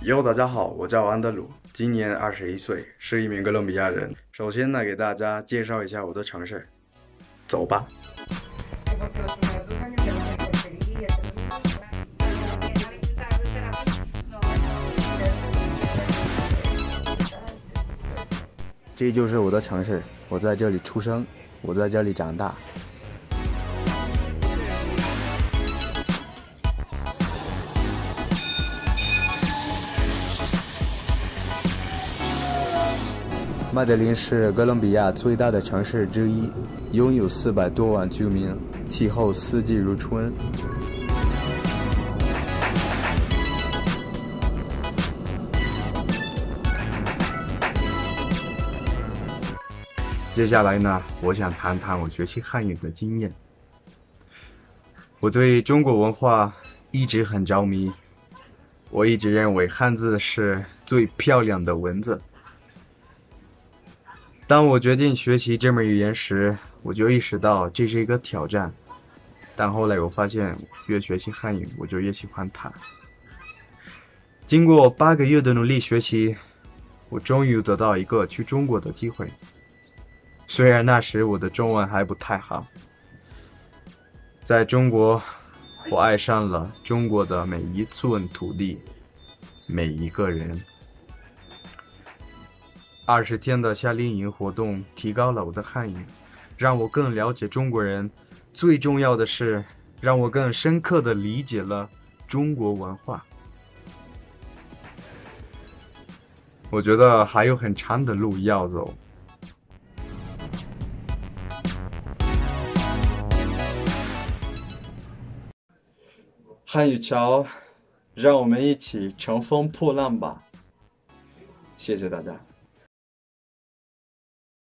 哟，大家好，我叫安德鲁，今年21岁，是一名哥伦比亚人。首先呢，给大家介绍一下我的城市，走吧。这就是我的城市，我在这里出生，我在这里长大。麦德林是哥伦比亚最大的城市之一，拥有400多万居民，气候四季如春。接下来呢，我想谈谈我学习汉语的经验。我对中国文化一直很着迷，我一直认为汉字是最漂亮的文字。当我决定学习这门语言时，我就意识到这是一个挑战。但后来我发现，越学习汉语，我就越喜欢它。经过8个月的努力学习，我终于得到一个去中国的机会。虽然那时我的中文还不太好，在中国，我爱上了中国的每一寸土地，每一个人。20天的夏令营活动提高了我的汉语，让我更了解中国人。最重要的是，让我更深刻地理解了中国文化。我觉得还有很长的路要走。汉语桥，让我们一起乘风破浪吧！谢谢大家。